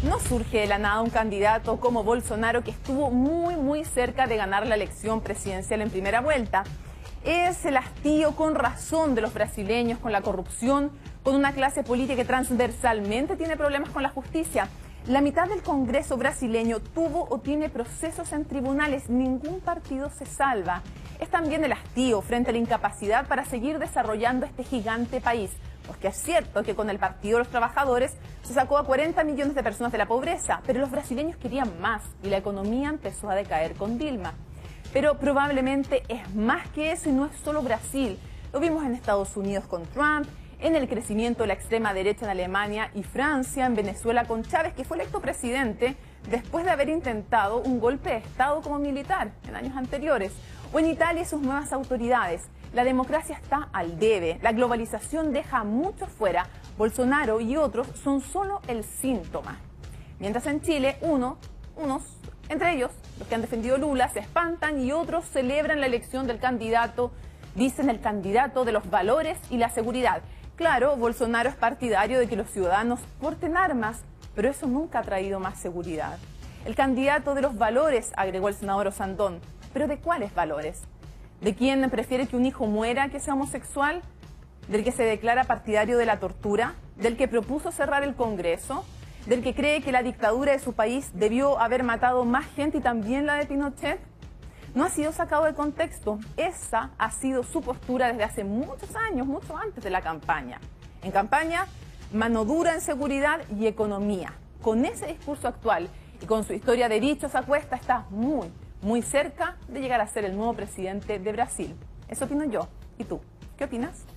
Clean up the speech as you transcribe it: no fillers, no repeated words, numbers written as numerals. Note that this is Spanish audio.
No surge de la nada un candidato como Bolsonaro que estuvo muy cerca de ganar la elección presidencial en primera vuelta. Es el hastío con razón de los brasileños con la corrupción, con una clase política que transversalmente tiene problemas con la justicia. La mitad del Congreso brasileño tuvo o tiene procesos en tribunales. Ningún partido se salva. Es también el hastío frente a la incapacidad para seguir desarrollando este gigante país. Porque es cierto que con el Partido de los Trabajadores se sacó a 40 millones de personas de la pobreza, pero los brasileños querían más y la economía empezó a decaer con Dilma. Pero probablemente es más que eso y no es solo Brasil. Lo vimos en Estados Unidos con Trump, en el crecimiento de la extrema derecha en Alemania y Francia, en Venezuela con Chávez, que fue electo presidente después de haber intentado un golpe de Estado como militar en años anteriores, o en Italia y sus nuevas autoridades. La democracia está al debe, la globalización deja a muchos fuera, Bolsonaro y otros son solo el síntoma. Mientras en Chile, unos, entre ellos, los que han defendido Lula, se espantan y otros celebran la elección del candidato, dicen el candidato de los valores y la seguridad. Claro, Bolsonaro es partidario de que los ciudadanos porten armas, pero eso nunca ha traído más seguridad. El candidato de los valores, agregó el senador Osandón, ¿pero de cuáles valores? ¿De quién prefiere que un hijo muera que sea homosexual? ¿Del que se declara partidario de la tortura? ¿Del que propuso cerrar el Congreso? ¿Del que cree que la dictadura de su país debió haber matado más gente y también la de Pinochet? No ha sido sacado de contexto. Esa ha sido su postura desde hace muchos años, mucho antes de la campaña. En campaña, mano dura en seguridad y economía. Con ese discurso actual y con su historia de dichos a cuesta está muy cerca de llegar a ser el nuevo presidente de Brasil. Eso opino yo. ¿Y tú? ¿Qué opinas?